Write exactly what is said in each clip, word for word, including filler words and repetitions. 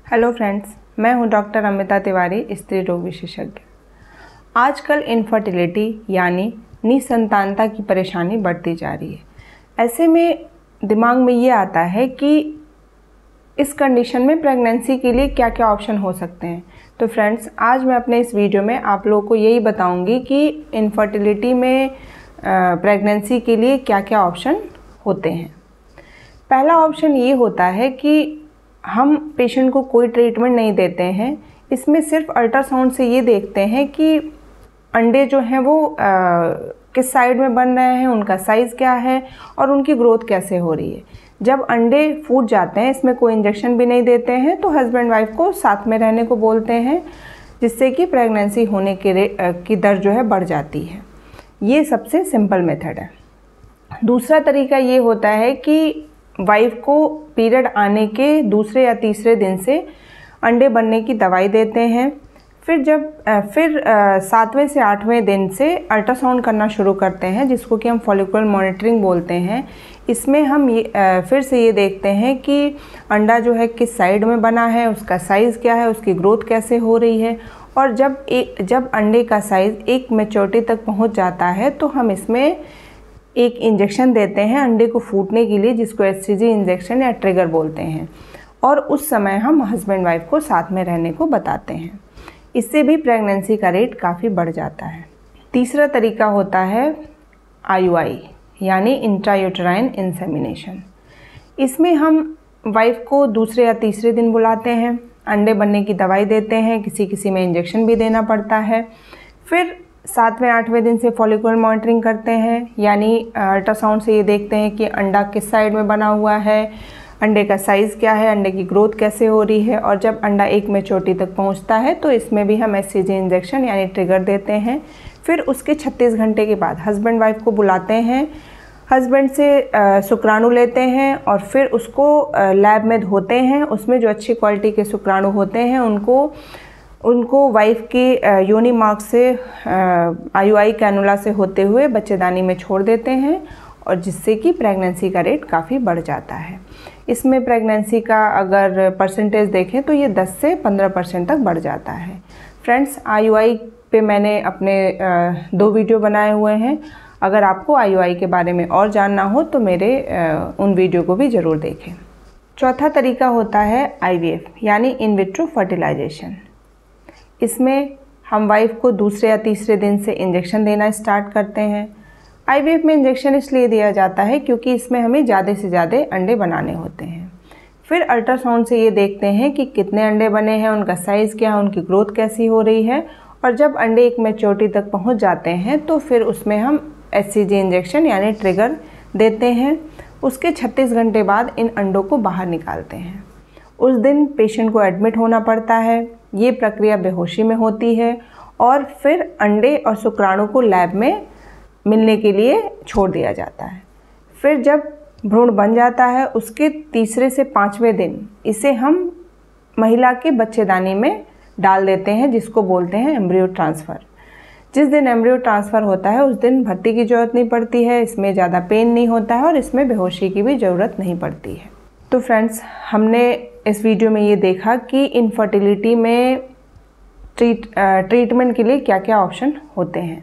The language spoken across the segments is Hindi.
हेलो फ्रेंड्स, मैं हूं डॉक्टर अमिता तिवारी, स्त्री रोग विशेषज्ञ। आजकल इनफर्टिलिटी यानी निसंतानता की परेशानी बढ़ती जा रही है। ऐसे में दिमाग में ये आता है कि इस कंडीशन में प्रेगनेंसी के लिए क्या क्या ऑप्शन हो सकते हैं। तो फ्रेंड्स, आज मैं अपने इस वीडियो में आप लोगों को यही बताऊंगी कि इनफर्टिलिटी में प्रेगनेंसी के लिए क्या क्या ऑप्शन होते हैं। पहला ऑप्शन ये होता है कि हम पेशेंट को कोई ट्रीटमेंट नहीं देते हैं। इसमें सिर्फ अल्ट्रासाउंड से ये देखते हैं कि अंडे जो हैं वो आ, किस साइड में बन रहे हैं, उनका साइज़ क्या है और उनकी ग्रोथ कैसे हो रही है। जब अंडे फूट जाते हैं, इसमें कोई इंजेक्शन भी नहीं देते हैं, तो हस्बैंड वाइफ को साथ में रहने को बोलते हैं, जिससे कि प्रेगनेंसी होने के की दर जो है बढ़ जाती है। ये सबसे सिंपल मेथड है। दूसरा तरीका ये होता है कि वाइफ को पीरियड आने के दूसरे या तीसरे दिन से अंडे बनने की दवाई देते हैं। फिर जब फिर सातवें से आठवें दिन से अल्ट्रासाउंड करना शुरू करते हैं, जिसको कि हम फॉलिकुलर मॉनिटरिंग बोलते हैं। इसमें हम ये फिर से ये देखते हैं कि अंडा जो है किस साइड में बना है, उसका साइज़ क्या है, उसकी ग्रोथ कैसे हो रही है। और जब एक जब अंडे का साइज़ एक मैच्योरिटी तक पहुँच जाता है, तो हम इसमें एक इंजेक्शन देते हैं अंडे को फूटने के लिए, जिसको एच सी जी इंजेक्शन या ट्रिगर बोलते हैं। और उस समय हम हस्बैंड वाइफ को साथ में रहने को बताते हैं। इससे भी प्रेगनेंसी का रेट काफ़ी बढ़ जाता है। तीसरा तरीका होता है आई यू आई यानी इंट्रायूटेराइन इंसेमिनेशन। इसमें हम वाइफ को दूसरे या तीसरे दिन बुलाते हैं, अंडे बनने की दवाई देते हैं, किसी किसी में इंजेक्शन भी देना पड़ता है। फिर सातवें आठवें दिन से फॉलिकुलर मॉनिटरिंग करते हैं, यानी अल्ट्रासाउंड से ये देखते हैं कि अंडा किस साइड में बना हुआ है, अंडे का साइज़ क्या है, अंडे की ग्रोथ कैसे हो रही है। और जब अंडा एक मैच्योरिटी तक पहुंचता है, तो इसमें भी हम एच सी जी इंजेक्शन यानी ट्रिगर देते हैं। फिर उसके छत्तीस घंटे के बाद हस्बैंड वाइफ को बुलाते हैं, हस्बैंड से शुक्राणु लेते हैं और फिर उसको लैब में धोते हैं। उसमें जो अच्छी क्वालिटी के शुक्राणु होते हैं, उनको उनको वाइफ की योनि मार्ग से आई यू आई कैनुला से होते हुए बच्चेदानी में छोड़ देते हैं, और जिससे कि प्रेगनेंसी का रेट काफ़ी बढ़ जाता है। इसमें प्रेगनेंसी का अगर परसेंटेज देखें तो ये दस से पंद्रह परसेंट तक बढ़ जाता है। फ्रेंड्स, आई यू आई पे मैंने अपने दो वीडियो बनाए हुए हैं। अगर आपको आई यू आई के बारे में और जानना हो तो मेरे उन वीडियो को भी ज़रूर देखें। चौथा तरीका होता है आई वी एफ यानी इन विट्रो फर्टिलाइजेशन। इसमें हम वाइफ को दूसरे या तीसरे दिन से इंजेक्शन देना स्टार्ट करते हैं। आई वी एफ में इंजेक्शन इसलिए दिया जाता है क्योंकि इसमें हमें ज़्यादा से ज़्यादा अंडे बनाने होते हैं। फिर अल्ट्रासाउंड से ये देखते हैं कि कितने अंडे बने हैं, उनका साइज़ क्या है, उनकी ग्रोथ कैसी हो रही है। और जब अंडे एक मैच्योरिटी तक पहुंच जाते हैं, तो फिर उसमें हम एच सी जी इंजेक्शन यानी ट्रिगर देते हैं। उसके छत्तीस घंटे बाद इन अंडों को बाहर निकालते हैं। उस दिन पेशेंट को एडमिट होना पड़ता है। ये प्रक्रिया बेहोशी में होती है और फिर अंडे और शुक्राणु को लैब में मिलने के लिए छोड़ दिया जाता है। फिर जब भ्रूण बन जाता है, उसके तीसरे से पाँचवें दिन इसे हम महिला के बच्चेदानी में डाल देते हैं, जिसको बोलते हैं एम्ब्रियो ट्रांसफ़र। जिस दिन एम्ब्रियो ट्रांसफ़र होता है, उस दिन भर्ती की ज़रूरत नहीं पड़ती है, इसमें ज़्यादा पेन नहीं होता है और इसमें बेहोशी की भी ज़रूरत नहीं पड़ती है। तो फ्रेंड्स, हमने इस वीडियो में ये देखा कि इनफर्टिलिटी में ट्रीट ट्रीटमेंट के लिए क्या क्या ऑप्शन होते हैं।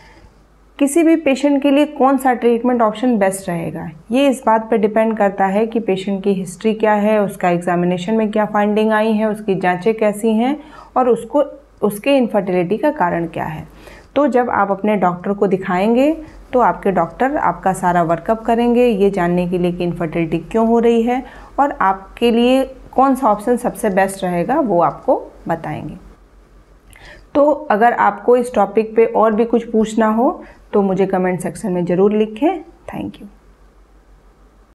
किसी भी पेशेंट के लिए कौन सा ट्रीटमेंट ऑप्शन बेस्ट रहेगा, ये इस बात पर डिपेंड करता है कि पेशेंट की हिस्ट्री क्या है, उसका एग्जामिनेशन में क्या फाइंडिंग आई है, उसकी जांचें कैसी हैं और उसको उसके इनफर्टिलिटी का कारण क्या है। तो जब आप अपने डॉक्टर को दिखाएंगे, तो आपके डॉक्टर आपका सारा वर्कअप करेंगे, ये जानने के लिए कि इनफर्टिलिटी क्यों हो रही है और आपके लिए कौन सा ऑप्शन सबसे बेस्ट रहेगा, वो आपको बताएंगे। तो अगर आपको इस टॉपिक पे और भी कुछ पूछना हो तो मुझे कमेंट सेक्शन में ज़रूर लिखें। Thank you.